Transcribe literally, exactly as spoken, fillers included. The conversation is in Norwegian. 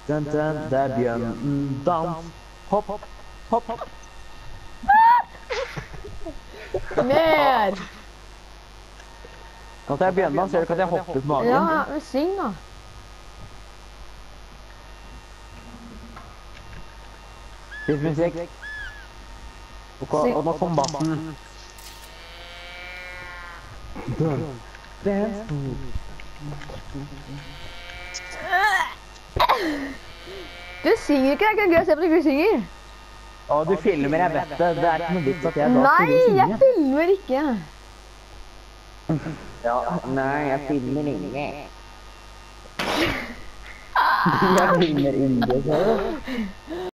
Dun, dun, det er bjørnen. Dans. Hopp, hopp, hopp. Mer! Nå tar jeg bjørnen, ser du ikke at jeg hopper på magen? Ja, men syng da. Litt musikk. Ok, og nå kom bassen. Dun. Dance. Du synger ikke, det er ikke gøy å se på at du synger. Å, du filmer, jeg vet det. Det er ikke noe vits at jeg da Nei, skulle synge. jeg filmer ikke. Ja, nei, jeg filmer ikke. Jeg filmer ikke, så.